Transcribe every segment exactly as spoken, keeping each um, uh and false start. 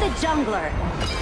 jungler.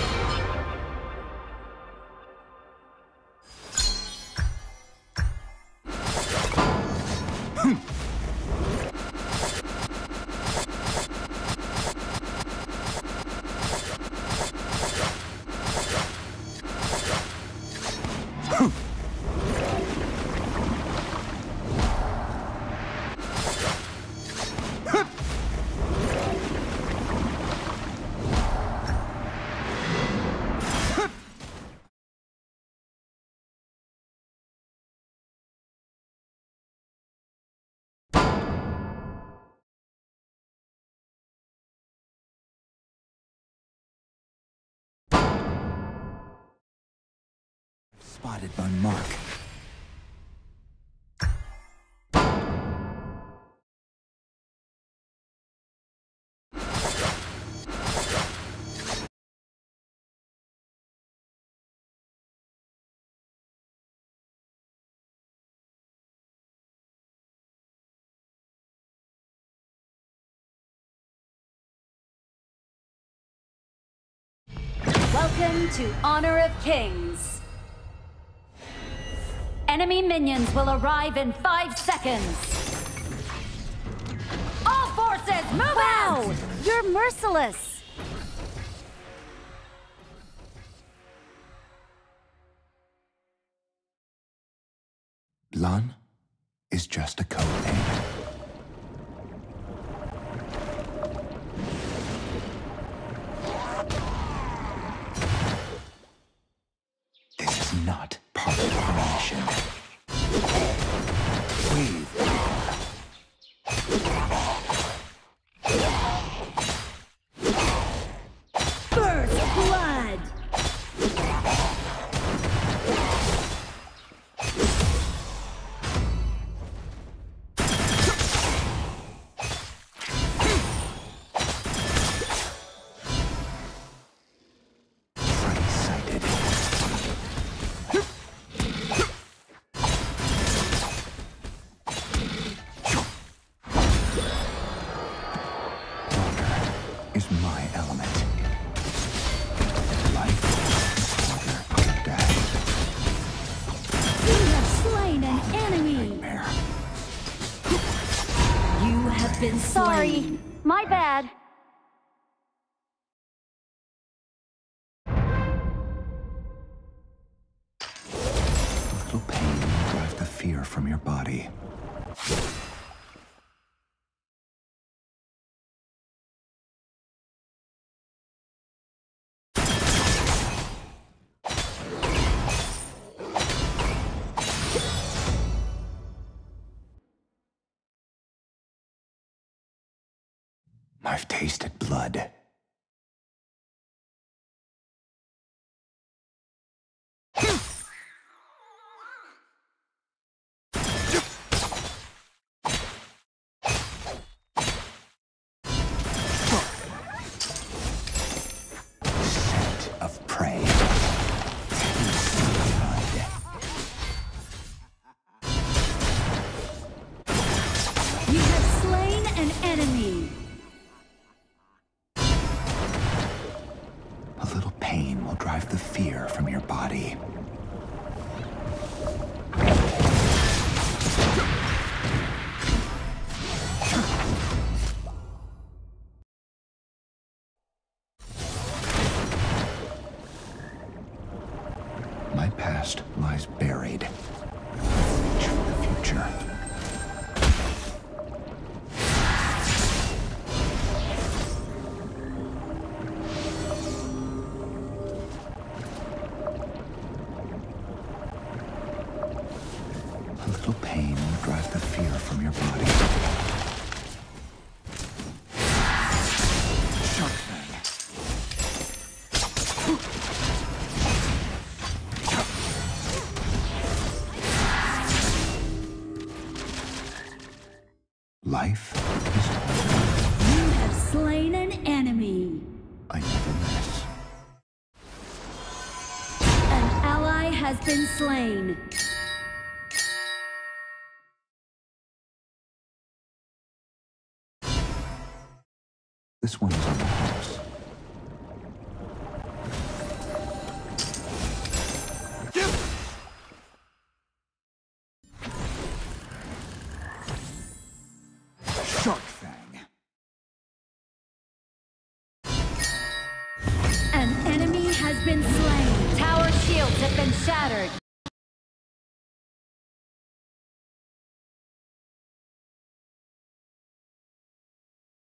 Spotted by Mark. Welcome to Honor of Kings. Enemy minions will arrive in five seconds. All forces, move Wow! out! You're merciless! Lan is just a code name. This is not part of our mission. Breathe. First blood! Sighted. Water is my element. Life, water, death, You have slain an enemy! nightmare. You have been Sorry, slain. my bad. A little pain will drive the fear from your body. I've tasted blood. Scent of prey. Taste blood. You have slain an enemy! A little pain will drive the fear from your body. My past lies buried. Reach for the future. A little pain will drive the fear from your body. Shark Fang. Life is hard. You have slain an enemy! I never miss. An ally has been slain! This one is on the house. Shark Fang. An enemy has been slain. Tower shields have been shattered.